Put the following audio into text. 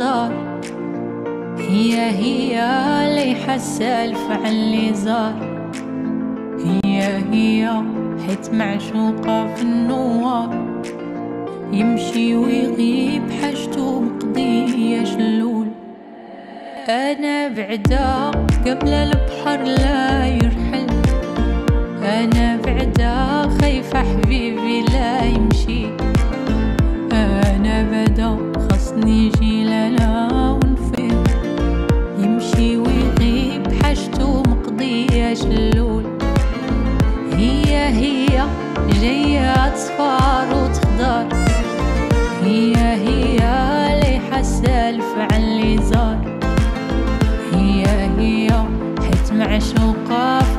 وتخضر. هي لي حاسة الفعل اللي زار. هي حيت معشوقة في النوار. يمشي ويغيب حاجته مقضية شلول. أنا بعدا قبل البحر لا يرحل. أنا بعدا خايفة حبيبي لا يمشي. أنا بدا خصني يجي لنا ونفيد. يمشي ويغيب حاجته مقضية شلول. هي جاية تصفار وتخضر. هي لي حاسة الفعل اللي زار. هي حيت معشوقة